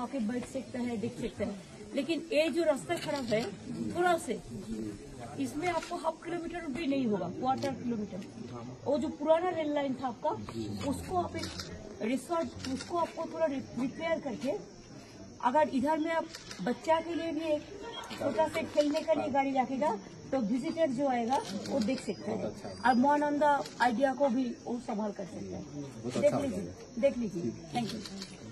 आके बैठ सकता है, देख सकता है। लेकिन ये जो रास्ता खराब है थोड़ा से, इसमें आपको 1/2 किलोमीटर भी नहीं होगा, 1/4 किलोमीटर। वो जो पुराना रेल लाइन था आपका, उसको आप एक रिसोर्ट, उसको आपको थोड़ा रिपेयर करके, अगर इधर में आप बच्चा के लिए भी एक छोटा से खेलने के लिए गाड़ी रखेगा तो विजिटर जो आएगा वो देख सकता है और महानंदा आइडिया को भी वो संभाल कर सकता है। देख लीजिए, देख लीजिए। Thank you.